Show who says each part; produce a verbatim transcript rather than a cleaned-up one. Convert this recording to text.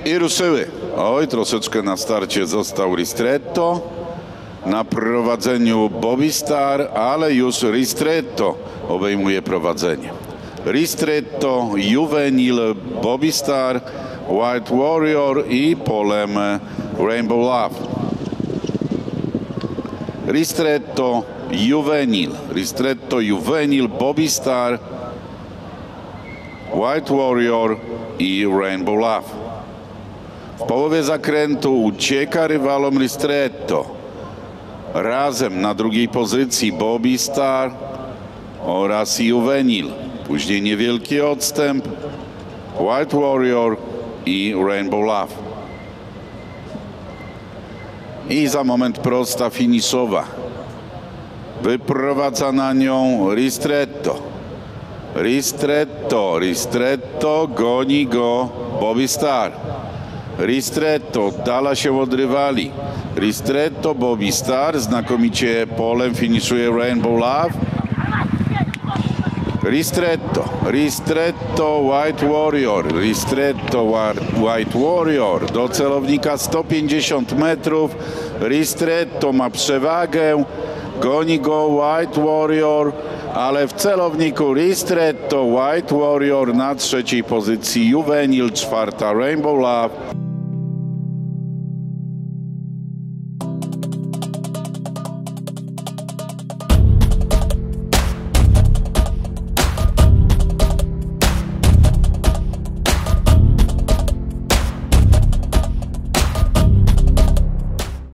Speaker 1: I ruszyły. Oj, troszeczkę na starcie został Ristretto. Na prowadzeniu Bobby Star, ale już Ristretto obejmuje prowadzenie. Ristretto, Juvenil, Bobby Star, White Warrior i polem Rainbow Love. Ristretto, Juvenil, Ristretto, Juvenil, Bobby Star, White Warrior i Rainbow Love. W połowie zakrętu ucieka rywalom Ristretto. Razem na drugiej pozycji Bobby Star oraz Juvenil. Później niewielki odstęp White Warrior i Rainbow Love. I za moment prosta finiszowa. Wyprowadza na nią Ristretto. Ristretto, Ristretto, goni go Bobby Star. Ristretto oddala się od rywali. Ristretto, Bobby Star, znakomicie polem finiszuje Rainbow Love. Ristretto, Ristretto, White Warrior, Ristretto, White Warrior, do celownika sto pięćdziesiąt metrów. Ristretto ma przewagę, goni go White Warrior, ale w celowniku Ristretto, White Warrior, na trzeciej pozycji Juvenil, czwarta Rainbow Love.